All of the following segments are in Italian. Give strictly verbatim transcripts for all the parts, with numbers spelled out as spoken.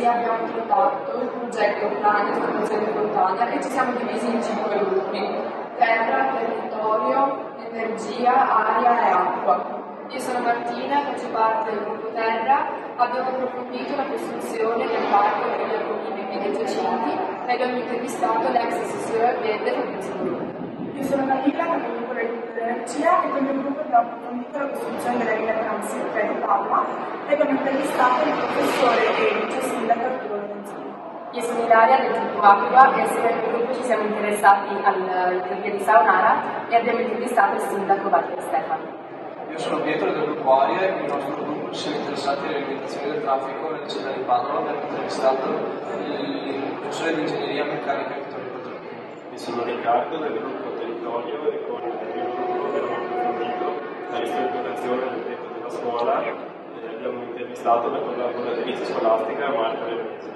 abbiamo introdotto il progetto Plan Espansione Fontana e ci siamo divisi in cinque gruppi: terra, territorio, energia, aria e acqua. Io sono Martina, faccio parte del gruppo Terra, abbiamo approfondito la costruzione del parco degli agronomici dei Giacinti e abbiamo intervistato l'ex assessore al verde Fabrizio Bruno. Io sono Camilla, capogruppo del gruppo dell'energia e con il mio gruppo abbiamo approfondito la costruzione della linea transitoria di Padova e abbiamo intervistato il professore e vice sindaco Arturo Lorenzini. Io sono Ilaria del gruppo Aqua e assieme al mio gruppo ci siamo interessati all'intervia di Saonara e abbiamo intervistato il sindaco Walter Stefano. Io sono Pietro del gruppo Aria e il nostro gruppo ci siamo interessati alle limitazioni del traffico nella città di Padova. Abbiamo intervistato il professore di ingegneria meccanica Vittorio Quattrocchi. Io sono Riccardo del gruppo Territorio e con il mio gruppo abbiamo approfondito la ristrutturazione del tetto della scuola e abbiamo intervistato la collaboratrice scolastica Marta Veronese.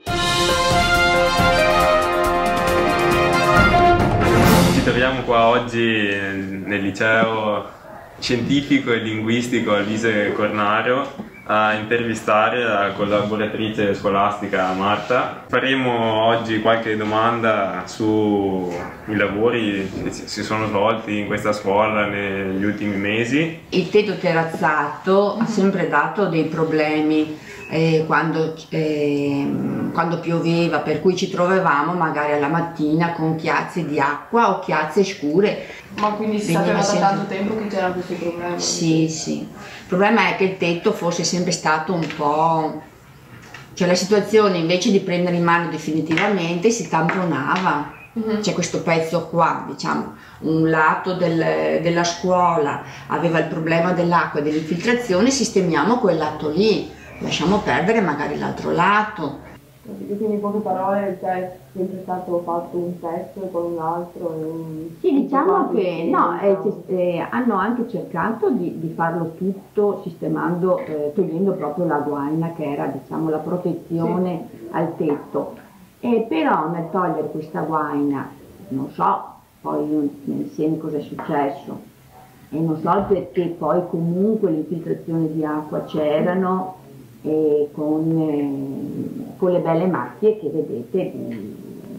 Ci troviamo qua oggi nel liceo scientifico e linguistico Alvise Cornaro a intervistare la collaboratrice scolastica Marta. Faremo oggi qualche domanda sui lavori che si sono svolti in questa scuola negli ultimi mesi. Il tetto terrazzato ha sempre dato dei problemi eh, quando, eh, quando pioveva, per cui ci trovavamo magari alla mattina con chiazze di acqua o chiazze scure. Ma quindi si sapeva da tanto tempo che c'erano questi problemi? Sì, sì. Il problema è che il tetto fosse sempre stato un po'... cioè la situazione invece di prendere in mano definitivamente si tamponava. Uh-huh. C'è questo pezzo qua, diciamo, un lato del, della scuola aveva il problema dell'acqua e dell'infiltrazione, sistemiamo quel lato lì, lasciamo perdere magari l'altro lato. Quindi in poche parole c'è sempre stato fatto un pezzo e poi un altro e un... Sì, diciamo che no, eh, eh, hanno anche cercato di, di farlo tutto sistemando, eh, togliendo proprio la guaina che era, diciamo, la protezione sì. al tetto. E però nel togliere questa guaina, non so poi insieme cosa è successo e non so perché poi comunque le infiltrazioni di acqua c'erano e con, eh, con le belle macchie che vedete di,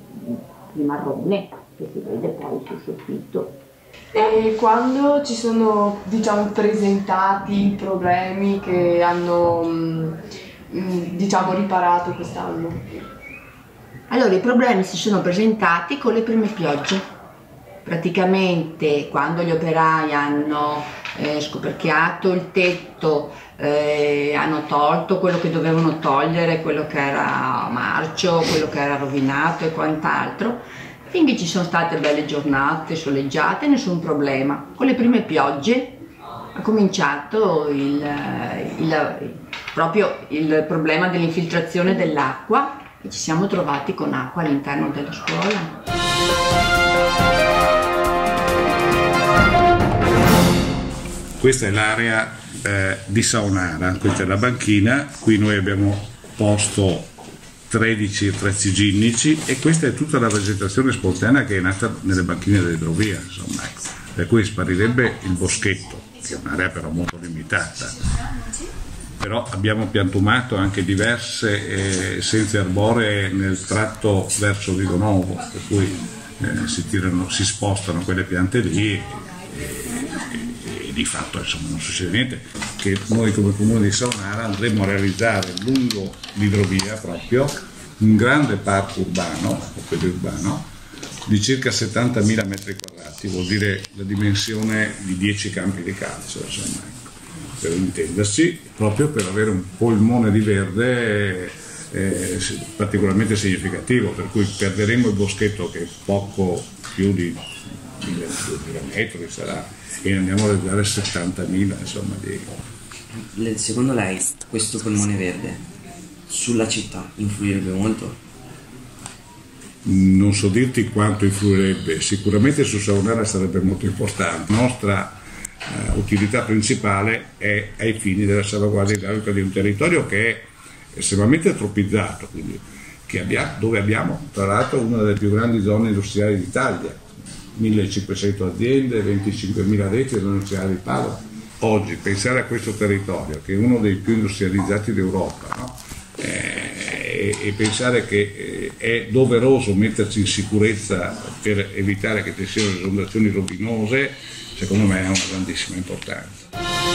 di marrone che si vede poi sul soffitto. E quando ci sono, diciamo, presentati i problemi che hanno mh, diciamo riparato quest'anno? Allora i problemi si sono presentati con le prime piogge, praticamente quando gli operai hanno eh, scoperchiato il tetto, eh, hanno tolto quello che dovevano togliere, quello che era marcio, quello che era rovinato e quant'altro, finché ci sono state belle giornate soleggiate, nessun problema. Con le prime piogge ha cominciato il, il, proprio il problema dell'infiltrazione dell'acqua e ci siamo trovati con acqua all'interno della scuola. Questa è l'area eh, di Saonara, questa è la banchina, qui noi abbiamo posto tredici attrezzi ginnici e questa è tutta la vegetazione spontanea che è nata nelle banchine dell'idrovia, insomma, per cui sparirebbe il boschetto, che è un'area però molto limitata. Però abbiamo piantumato anche diverse eh, essenze arboree nel tratto verso Vigo Novo, per cui eh, si, tirano, si spostano quelle piante lì e, e, e di fatto insomma, non succede niente. Che noi come comune di Saonara andremo a realizzare lungo l'idrovia proprio un grande parco urbano, urbano di circa settantamila metri quadrati, vuol dire la dimensione di dieci campi di calcio, insomma, per intendersi, proprio per avere un polmone di verde eh, particolarmente significativo, per cui perderemo il boschetto che è poco più di mille metri sarà e andiamo a realizzare settantamila, insomma. Di... Secondo lei questo polmone verde sulla città influirebbe molto? Non so dirti quanto influirebbe, sicuramente su Saonara sarebbe molto importante. La nostra Uh, utilità principale è ai fini della salvaguardia idraulica di un territorio che è estremamente antropizzato, quindi, che abbia, dove abbiamo tra l'altro una delle più grandi zone industriali d'Italia, millecinquecento aziende, venticinquemila addetti all'industriale di Padova. Oggi pensare a questo territorio, che è uno dei più industrializzati d'Europa, no? eh, e, e pensare che eh, è doveroso metterci in sicurezza per evitare che ci siano esondazioni rovinose, secondo me ha una grandissima importanza.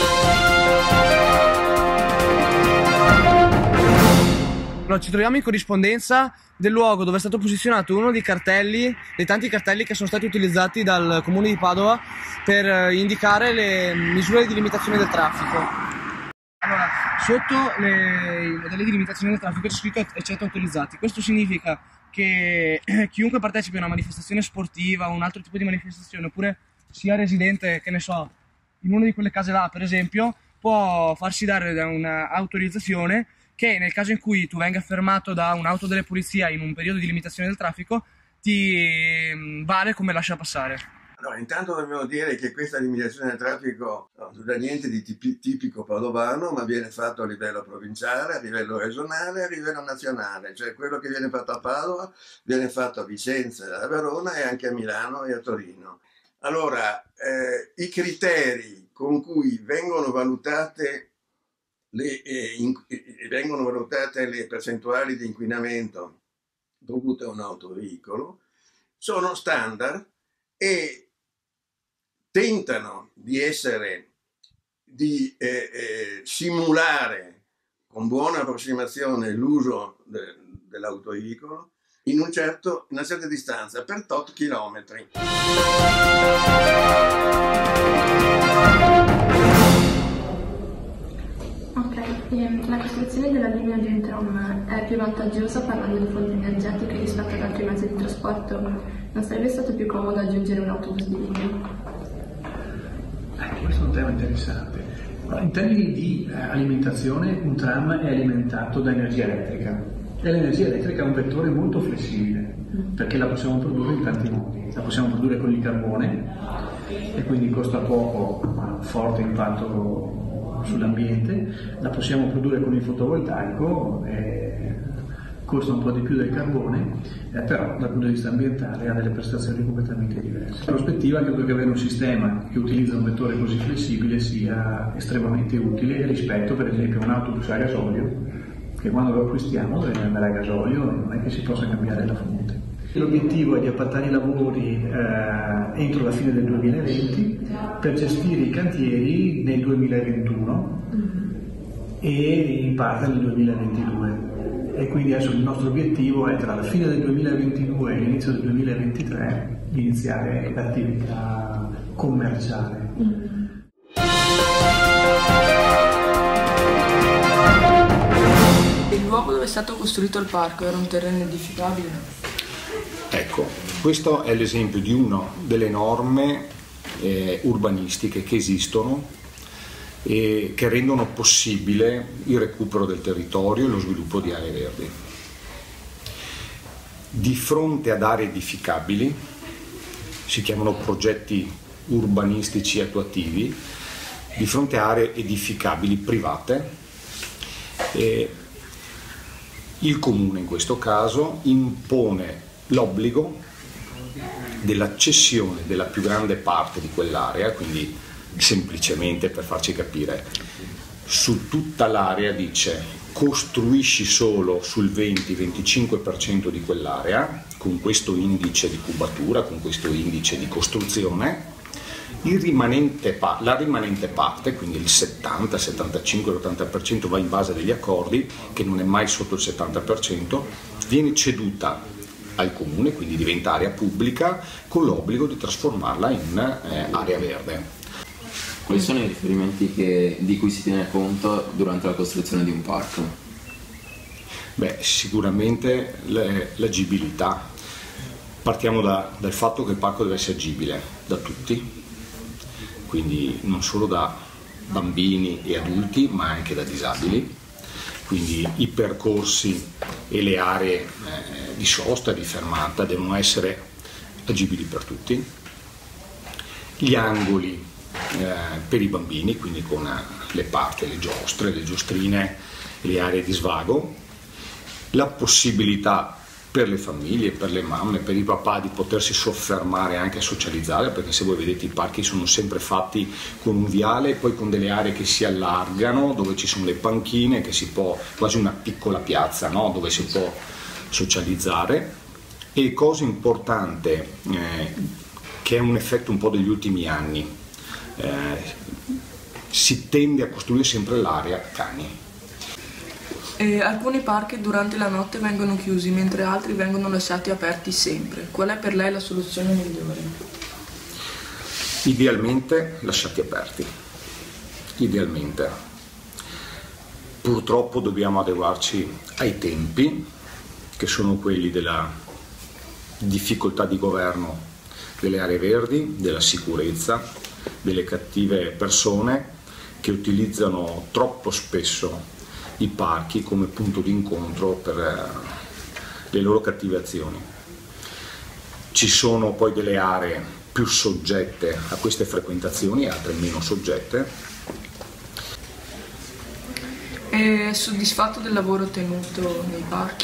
Allora, ci troviamo in corrispondenza del luogo dove è stato posizionato uno dei cartelli, dei tanti cartelli che sono stati utilizzati dal Comune di Padova per indicare le misure di limitazione del traffico. Allora, sotto le, i modelli di limitazione del traffico c'è scritto eccetto autorizzati. Questo significa che chiunque partecipi a una manifestazione sportiva o un altro tipo di manifestazione, oppure sia residente, che ne so, in una di quelle case là, per esempio, può farsi dare un'autorizzazione che nel caso in cui tu venga fermato da un'auto delle polizia in un periodo di limitazione del traffico ti vale come lascia passare. Allora, intanto dobbiamo dire che questa limitazione del traffico non è niente di tipico padovano, ma viene fatto a livello provinciale, a livello regionale e a livello nazionale. Cioè quello che viene fatto a Padova viene fatto a Vicenza, a Verona e anche a Milano e a Torino. Allora, eh, i criteri con cui vengono valutate le, eh, in, eh, vengono valutate le percentuali di inquinamento dovute a un autoveicolo sono standard e tentano di essere, di eh, eh, simulare con buona approssimazione l'uso de, dell'autoveicolo in, un certo, in una certa distanza per tot chilometri. Ok, ehm, la costruzione della linea di un tram è più vantaggiosa parlando di fonti energetiche rispetto ad altri mezzi di trasporto? Non sarebbe stato più comodo aggiungere un autobus di linea? Eh, questo è un tema interessante. In termini di eh, alimentazione, un tram è alimentato da energia elettrica e l'energia elettrica è un vettore molto flessibile perché la possiamo produrre in tanti modi. La possiamo produrre con il carbone e quindi costa poco ma forte impatto sull'ambiente, la possiamo produrre con il fotovoltaico e costa un po' di più del carbone, eh, però dal punto di vista ambientale ha delle prestazioni completamente diverse. In prospettiva credo che avere un sistema che utilizza un vettore così flessibile sia estremamente utile rispetto per esempio a un autobus a gasolio che quando lo acquistiamo deve andare a gasolio e non è che si possa cambiare la fonte. L'obiettivo è di appaltare i lavori eh, entro la fine del duemilaventi per gestire i cantieri nel duemilaventuno e in parte nel duemilaventidue. E quindi adesso il nostro obiettivo è tra la fine del duemilaventidue e l'inizio del duemilaventitré iniziare l'attività commerciale. Il luogo dove è stato costruito il parco era un terreno edificabile? Ecco, questo è l'esempio di una delle norme eh, urbanistiche che esistono e che rendono possibile il recupero del territorio e lo sviluppo di aree verdi. Di fronte ad aree edificabili, si chiamano progetti urbanistici attuativi, di fronte a aree edificabili private, eh, il Comune in questo caso impone l'obbligo della cessione della più grande parte di quell'area, quindi semplicemente per farci capire, su tutta l'area dice costruisci solo sul venti venticinque per cento di quell'area con questo indice di cubatura, con questo indice di costruzione, il rimanente, la rimanente parte, quindi il settanta, settantacinque, l'ottanta per cento va in base degli accordi, che non è mai sotto il settanta per cento, viene ceduta al Comune, quindi diventa area pubblica con l'obbligo di trasformarla in eh, area verde. Quali sono i riferimenti che, di cui si tiene conto durante la costruzione di un parco? Beh, sicuramente l'agibilità. Partiamo da, dal fatto che il parco deve essere agibile da tutti, quindi non solo da bambini e adulti, ma anche da disabili. Quindi i percorsi e le aree eh, di sosta, di fermata devono essere agibili per tutti. Gli angoli eh, per i bambini, quindi con le parti, le giostre, le giostrine, le aree di svago. La possibilità per le famiglie, per le mamme, per i papà di potersi soffermare anche a socializzare, perché se voi vedete i parchi sono sempre fatti con un viale e poi con delle aree che si allargano, dove ci sono le panchine, che si può, quasi una piccola piazza, no? Dove si può socializzare. E cosa importante, eh, che è un effetto un po' degli ultimi anni, eh, si tende a costruire sempre l'area cani. E alcuni parchi durante la notte vengono chiusi, mentre altri vengono lasciati aperti sempre. Qual è per lei la soluzione migliore? Idealmente lasciati aperti. Idealmente. Purtroppo dobbiamo adeguarci ai tempi, che sono quelli della difficoltà di governo delle aree verdi, della sicurezza, delle cattive persone che utilizzano troppo spesso i parchi come punto di incontro per le loro cattive azioni. Ci sono poi delle aree più soggette a queste frequentazioni, altre meno soggette. È soddisfatto del lavoro tenuto nei parchi?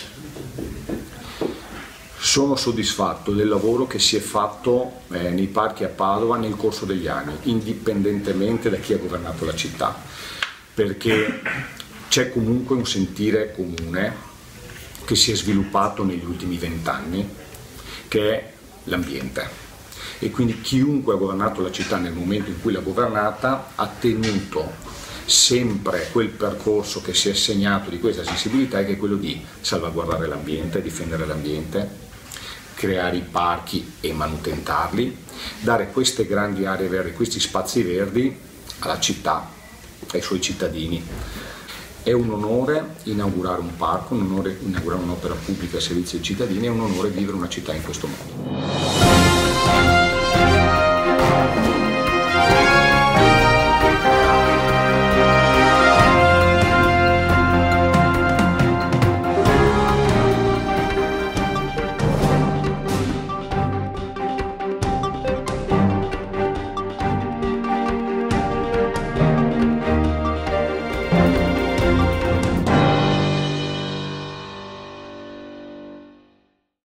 Sono soddisfatto del lavoro che si è fatto eh, nei parchi a Padova nel corso degli anni, indipendentemente da chi ha governato la città, perché c'è comunque un sentire comune che si è sviluppato negli ultimi vent'anni, che è l'ambiente. E quindi chiunque ha governato la città nel momento in cui l'ha governata ha tenuto sempre quel percorso che si è segnato di questa sensibilità, che è quello di salvaguardare l'ambiente, difendere l'ambiente, creare i parchi e manutentarli, dare queste grandi aree verdi, questi spazi verdi alla città, ai suoi cittadini. È un onore inaugurare un parco, un onore inaugurare un'opera pubblica a servizio dei cittadini, è un onore vivere una città in questo modo.